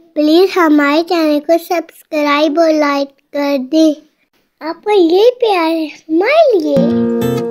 Please हमारे channel को subscribe और लाइक कर दे। आपका ये प्यार है हमारे लिए।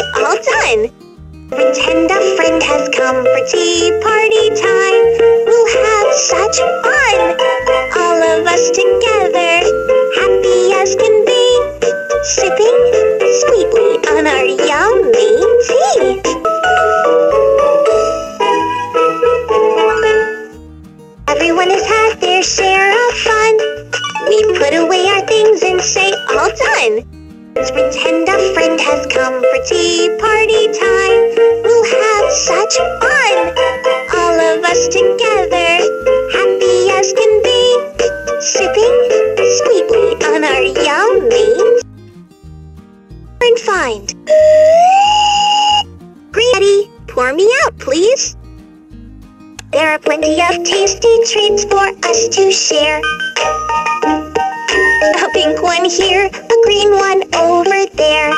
all done. Pretend a friend has come for tea party time. We'll have such fun, all of us together, happy as can be, sipping sweetly on our yummy tea. Everyone has had their share of fun. We put away our things and say, all done. Let's pretend a friend has come for tea party time. We'll have such fun, all of us together, happy as can be, sipping sweetly on our yummy and find. Green, pour me out, please. There are plenty of tasty treats for us to share. A pink one here, a green one over there.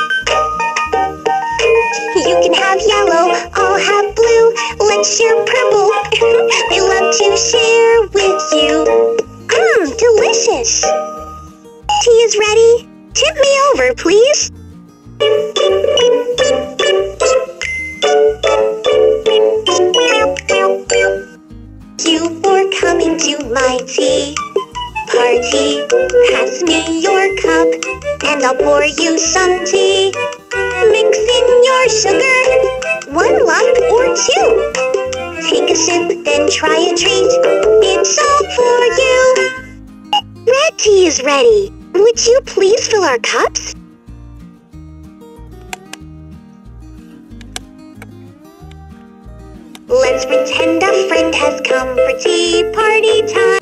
You can have yellow, I'll have blue. Let's share purple. We love to share with you. Delicious. Tea is ready. Tip me over, please. Thank you for coming to my tea party. Pass me your cup and I'll pour you some tea. Mix in your sugar, 1 lump or 2. Take a sip, then try a treat. It's all for you. Red tea is ready. Would you please fill our cups? Let's pretend a friend has come for tea party time.